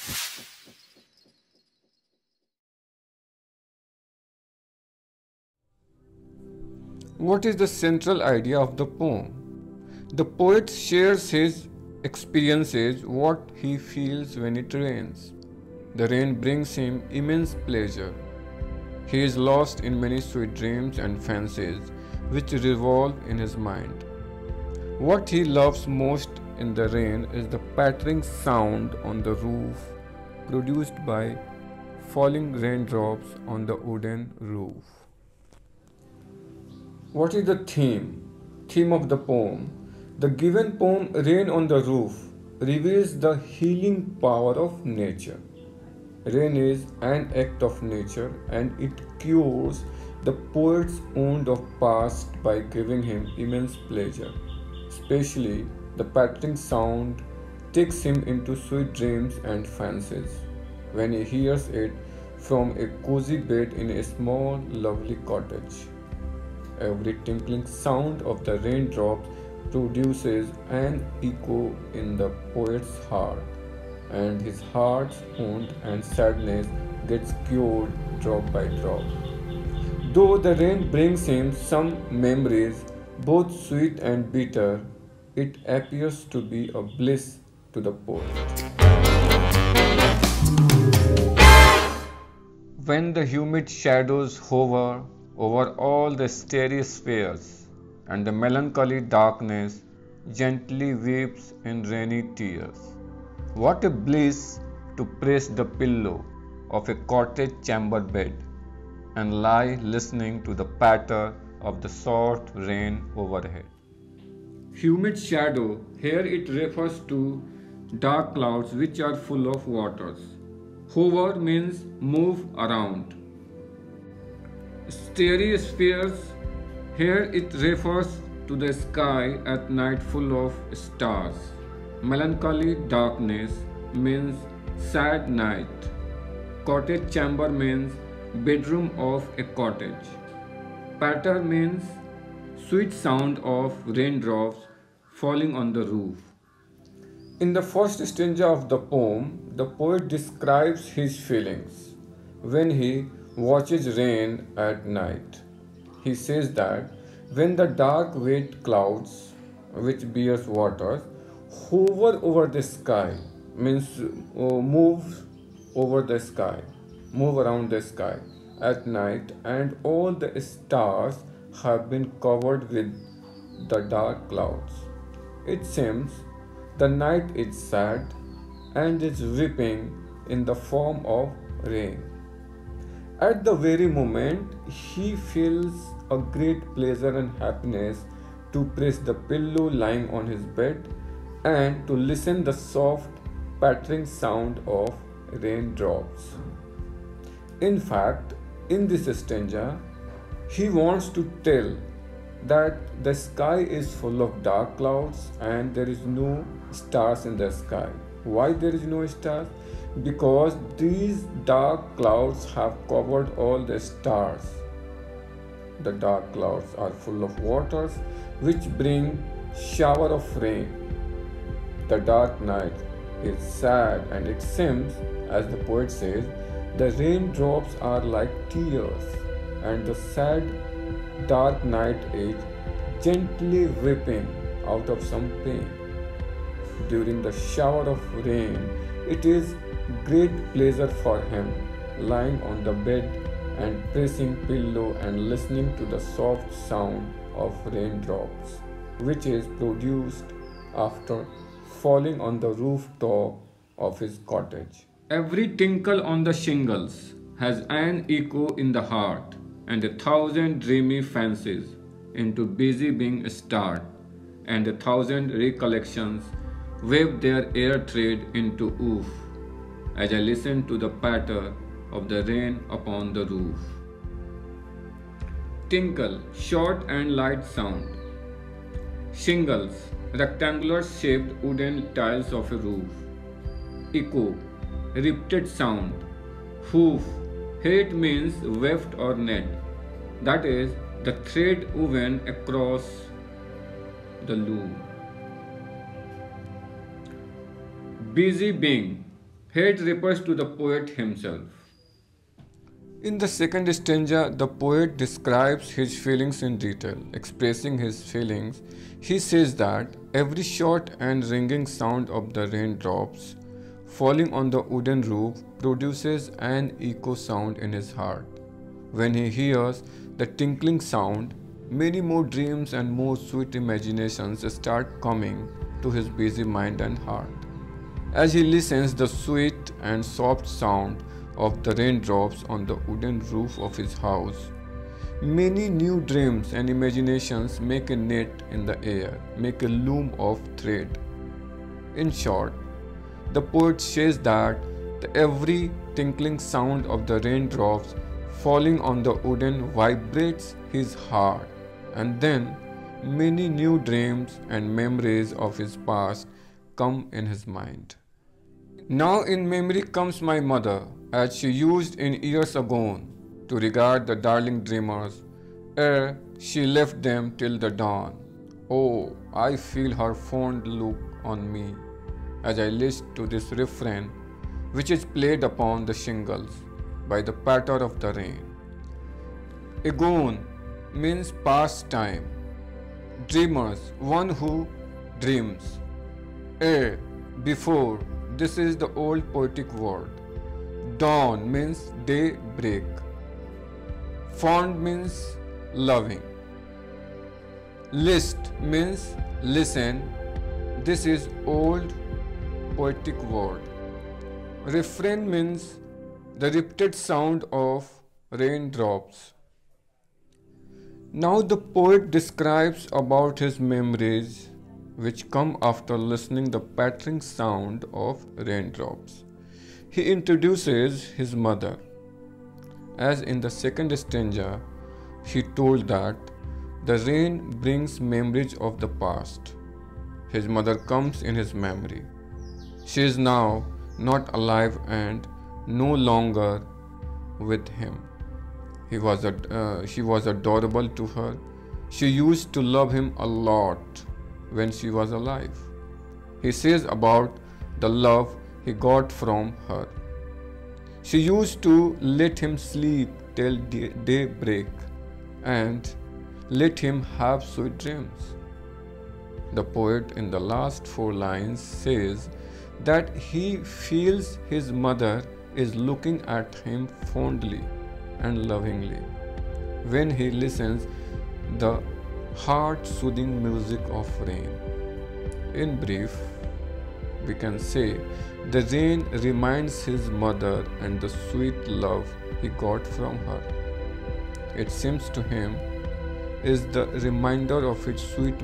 What is the central idea of the poem? The poet shares his experiences, what he feels when it rains. The rain brings him immense pleasure. He is lost in many sweet dreams and fancies which revolve in his mind. What he loves most in the rain is the pattering sound on the roof produced by falling raindrops on the wooden roof. What is the theme? Theme of the poem. The given poem, Rain on the Roof, reveals the healing power of nature. Rain is an act of nature and it cures the poet's wound of past by giving him immense pleasure. Especially the pattering sound takes him into sweet dreams and fancies when he hears it from a cozy bed in a small lovely cottage. Every tinkling sound of the raindrops produces an echo in the poet's heart, and his heart's wound and sadness gets cured drop by drop. Though the rain brings him some memories, both sweet and bitter, it appears to be a bliss to the poet. When the humid shadows hover over all the starry spheres, and the melancholy darkness gently weeps in rainy tears. What a bliss to press the pillow of a cottage chamber bed and lie listening to the patter of the soft rain overhead. Humid shadow, here it refers to dark clouds which are full of waters. Hover means move around. Starry spheres, here it refers to the sky at night full of stars. Melancholy darkness means sad night. Cottage chamber means bedroom of a cottage. Patter means sweet sound of raindrops falling on the roof. In the first stanza of the poem, the poet describes his feelings when he watches rain at night. He says that when the dark wet clouds which bears waters hover over the sky, means move over the sky, move around the sky at night, and all the stars have been covered with the dark clouds. It seems the night is sad and is weeping in the form of rain. At the very moment, he feels a great pleasure and happiness to press the pillow lying on his bed and to listen the soft pattering sound of raindrops. In fact, in this stanza, he wants to tell that the sky is full of dark clouds and there is no stars in the sky. Why there is no stars? Because these dark clouds have covered all the stars. The dark clouds are full of waters which bring shower of rain. The dark night is sad and it seems, as the poet says, the raindrops are like tears and the sad dark night is gently weeping out of some pain. During the shower of rain, it is great pleasure for him lying on the bed and pressing pillow and listening to the soft sound of raindrops which is produced after falling on the rooftop of his cottage. Every tinkle on the shingles has an echo in the heart, and 1,000 dreamy fancies into busy being starred, and 1,000 recollections wave their air thread into oof as I listen to the patter of the rain upon the roof. Tinkle, short and light sound. Shingles, rectangular shaped wooden tiles of a roof. Echo, repeated sound. Hoof, here it means weft or net, that is, the thread woven across the loom. Busy being, Here it refers to the poet himself. In the second stanza, the poet describes his feelings in detail. Expressing his feelings, he says that every short and ringing sound of the raindrops falling on the wooden roof produces an echo sound in his heart. When he hears the tinkling sound, many more dreams and more sweet imaginations start coming to his busy mind and heart. As he listens the sweet and soft sound of the raindrops on the wooden roof of his house, many new dreams and imaginations make a net in the air, make a loom of thread. In short, the poet says that every tinkling sound of the raindrops falling on the wooden vibrates his heart, and then many new dreams and memories of his past come in his mind. Now in memory comes my mother, as she used in years agone to regard the darling dreamers, ere she left them till the dawn. Oh, I feel her fond look on me, as I listen to this refrain, which is played upon the shingles by the patter of the rain. Agone means past time. Dreamers, one who dreams. Ere, before, this is the old poetic word. Dawn means daybreak. Fond means loving. List means listen. This is old poetic word. Refrain means the repeated sound of raindrops. Now the poet describes about his memories which come after listening the pattering sound of raindrops. He introduces his mother. As in the second stanza, he told that the rain brings memories of the past. His mother comes in his memory. She is now not alive and no longer with him. She was adorable to her. She used to love him a lot when she was alive. He says about the love he got from her. She used to let him sleep till daybreak and let him have sweet dreams. The poet in the last 4 lines says that he feels his mother is looking at him fondly and lovingly when he listens the heart-soothing music of rain. In brief, we can say the rain reminds his mother and the sweet love he got from her. It seems to him is the reminder of his sweet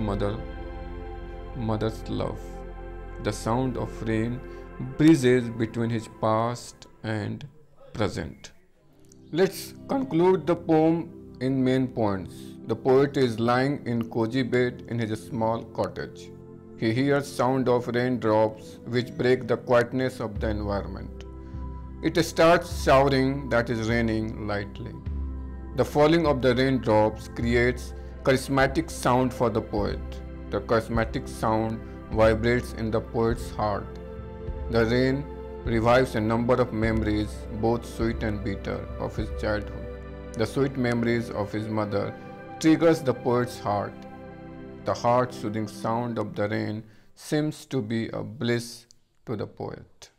mother's love. The sound of rain breezes between his past and present. Let's conclude the poem in main points. The poet is lying in cozy bed in his small cottage. He hears sound of raindrops which break the quietness of the environment. It starts showering, that is raining lightly. The falling of the raindrops creates charismatic sound for the poet. The charismatic sound vibrates in the poet's heart. The rain revives a number of memories, both sweet and bitter, of his childhood. The sweet memories of his mother triggers the poet's heart. The heart-soothing sound of the rain seems to be a bliss to the poet.